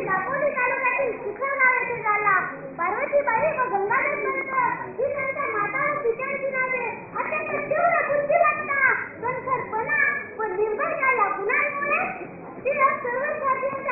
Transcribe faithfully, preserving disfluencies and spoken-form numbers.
दापोली तालुक्यातील शिखरगाव येथे झाला. पार्वतीबाई व गंगाधर पंत ही त्यांच्या माता व पित्यांची नावे अत्यंत तीव्र बुद्धिमत्ता, कणखरपणा व निर्भय या गुणांमुळे तिला सर्व भारतीयांच्या